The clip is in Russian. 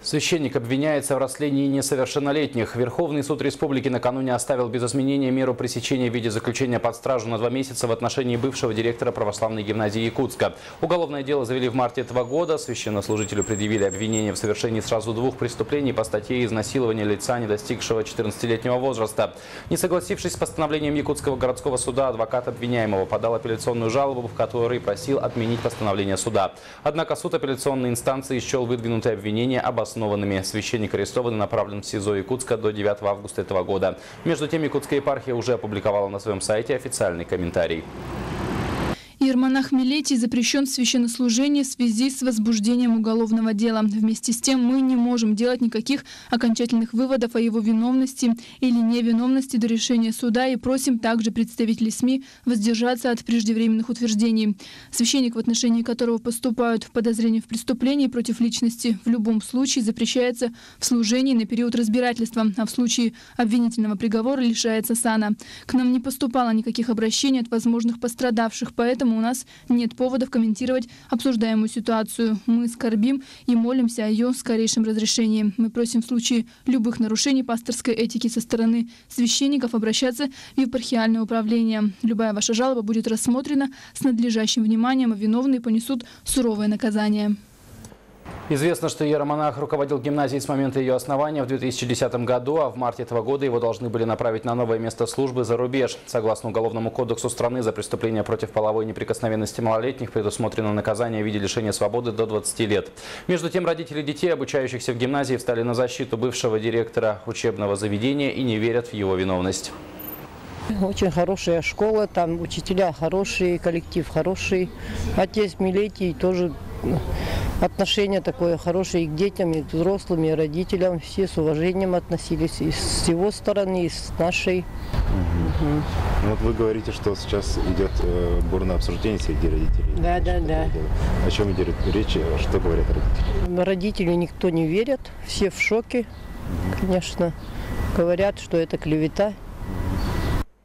Священник обвиняется в растлении несовершеннолетних. Верховный суд республики накануне оставил без изменения меру пресечения в виде заключения под стражу на 2 месяца в отношении бывшего директора православной гимназии Якутска. Уголовное дело завели в марте этого года. Священнослужителю предъявили обвинение в совершении сразу 2 преступлений по статье «Изнасилование лица, не достигшего 14-летнего возраста». Не согласившись с постановлением Якутского городского суда, адвокат обвиняемого подал апелляционную жалобу, в которой просил отменить постановление суда. Однако суд апелляционной инстанции счел выдвинутые обвинения обоснованными. Священник арестован и направлен в СИЗО Якутска до 9 августа этого года. Между тем, Якутская епархия уже опубликовала на своем сайте официальный комментарий. Иеромонах Милетий запрещен в священнослужении в связи с возбуждением уголовного дела. Вместе с тем мы не можем делать никаких окончательных выводов о его виновности или невиновности до решения суда и просим также представителей СМИ воздержаться от преждевременных утверждений. Священник, в отношении которого поступают подозрения в преступлении против личности, в любом случае запрещается в служении на период разбирательства, а в случае обвинительного приговора лишается сана. К нам не поступало никаких обращений от возможных пострадавших, поэтому у нас нет поводов комментировать обсуждаемую ситуацию. Мы скорбим и молимся о ее скорейшем разрешении. Мы просим в случае любых нарушений пасторской этики со стороны священников обращаться в епархиальное управление. Любая ваша жалоба будет рассмотрена с надлежащим вниманием, а виновные понесут суровое наказание. Известно, что иеромонах руководил гимназией с момента ее основания в 2010 году, а в марте этого года его должны были направить на новое место службы за рубеж. Согласно Уголовному кодексу страны, за преступление против половой неприкосновенности малолетних предусмотрено наказание в виде лишения свободы до 20 лет. Между тем, родители детей, обучающихся в гимназии, встали на защиту бывшего директора учебного заведения и не верят в его виновность. Очень хорошая школа, там учителя хорошие, коллектив хороший. Отец Милетий тоже отношение такое хорошее и к детям, и к взрослым, и к родителям. Все с уважением относились и с его стороны, и с нашей. Ну, вот вы говорите, что сейчас идет бурное обсуждение среди родителей. Да. О чем идет речь? Что говорят родители? Родители никто не верит, все в шоке, конечно. Говорят, что это клевета.